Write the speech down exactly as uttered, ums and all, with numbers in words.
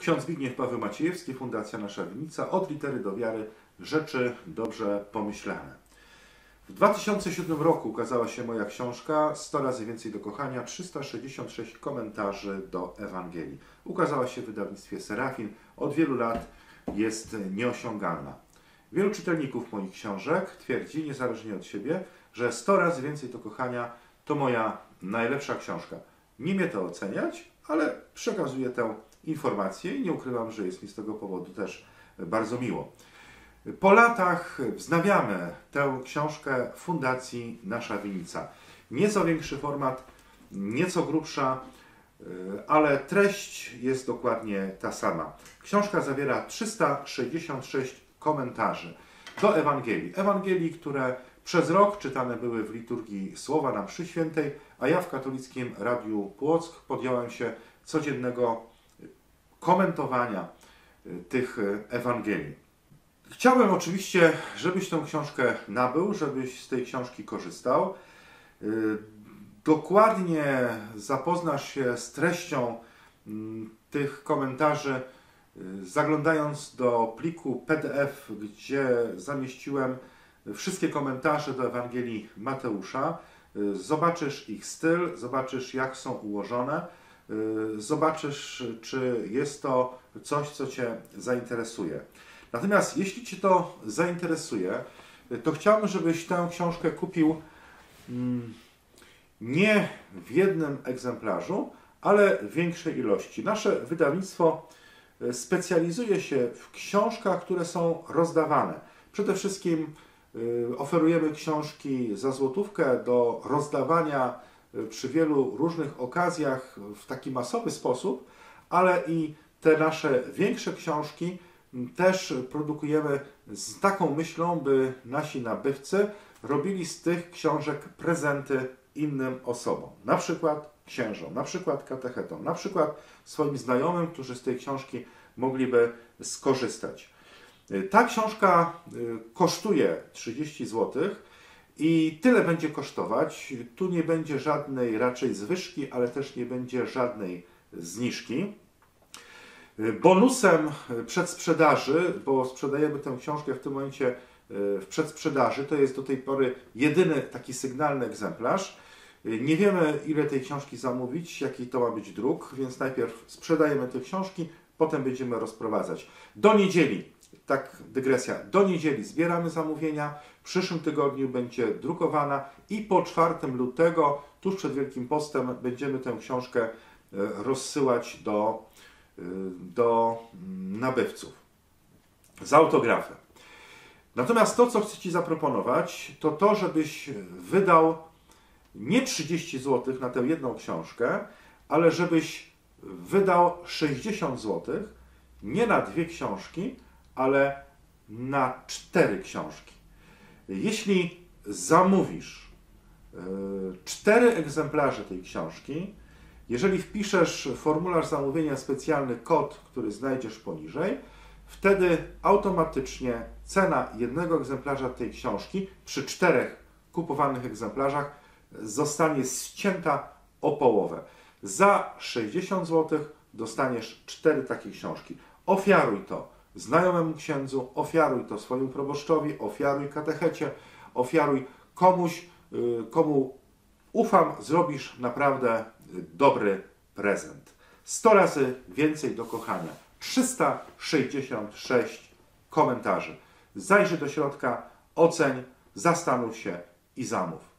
Ksiądz Zbigniew Paweł Maciejewski, Fundacja Nasza Winnica, od litery do wiary, rzeczy dobrze pomyślane. W dwa tysiące siódmym roku ukazała się moja książka sto razy więcej do kochania, trzysta sześćdziesiąt sześć komentarzy do Ewangelii. Ukazała się w wydawnictwie Serafin. Od wielu lat jest nieosiągalna. Wielu czytelników moich książek twierdzi, niezależnie od siebie, że sto razy więcej do kochania to moja najlepsza książka. Nie mnie to oceniać, ale przekazuję tę informację i nie ukrywam, że jest mi z tego powodu też bardzo miło. Po latach wznawiamy tę książkę Fundacji Nasza Winnica. Nieco większy format, nieco grubsza, ale treść jest dokładnie ta sama. Książka zawiera trzysta sześćdziesiąt sześć komentarzy do Ewangelii. Ewangelii, które przez rok czytane były w liturgii Słowa na mszy świętej, a ja w Katolickim Radiu Płock podjąłem się codziennego komentowania tych Ewangelii. Chciałem oczywiście, żebyś tę książkę nabył, żebyś z tej książki korzystał. Dokładnie zapoznasz się z treścią tych komentarzy, zaglądając do pliku P D F, gdzie zamieściłem wszystkie komentarze do Ewangelii Mateusza. Zobaczysz ich styl, zobaczysz, jak są ułożone, zobaczysz, czy jest to coś, co Cię zainteresuje. Natomiast jeśli Cię to zainteresuje, to chciałbym, żebyś tę książkę kupił nie w jednym egzemplarzu, ale w większej ilości. Nasze wydawnictwo specjalizuje się w książkach, które są rozdawane. Przede wszystkim oferujemy książki za złotówkę do rozdawania przy wielu różnych okazjach w taki masowy sposób, ale i te nasze większe książki też produkujemy z taką myślą, by nasi nabywcy robili z tych książek prezenty innym osobom. Na przykład księżom, na przykład katechetom, na przykład swoim znajomym, którzy z tej książki mogliby skorzystać. Ta książka kosztuje trzydzieści złotych i tyle będzie kosztować. Tu nie będzie żadnej raczej zwyżki, ale też nie będzie żadnej zniżki. Bonusem przedsprzedaży, bo sprzedajemy tę książkę w tym momencie w przedsprzedaży, to jest do tej pory jedyny taki sygnalny egzemplarz. Nie wiemy, ile tej książki zamówić, jaki to ma być druk, więc najpierw sprzedajemy te książki, potem będziemy rozprowadzać. Do niedzieli, tak dygresja, do niedzieli zbieramy zamówienia, w przyszłym tygodniu będzie drukowana i po czwartego lutego, tuż przed Wielkim Postem, będziemy tę książkę rozsyłać do, do nabywców z autografem. Natomiast to, co chcę Ci zaproponować, to to, żebyś wydał nie trzydzieści złotych na tę jedną książkę, ale żebyś wydał sześćdziesiąt złotych nie na dwie książki, ale na cztery książki. Jeśli zamówisz cztery egzemplarze tej książki, jeżeli wpiszesz w formularz zamówienia specjalny kod, który znajdziesz poniżej, wtedy automatycznie cena jednego egzemplarza tej książki przy czterech kupowanych egzemplarzach zostanie ścięta o połowę. Za sześćdziesiąt złotych dostaniesz cztery takie książki. Ofiaruj to znajomemu księdzu, ofiaruj to swojemu proboszczowi, ofiaruj katechecie, ofiaruj komuś, komu ufam, zrobisz naprawdę dobry prezent. sto razy więcej do kochania. trzysta sześćdziesiąt sześć komentarzy. Zajrzyj do środka, oceń, zastanów się i zamów.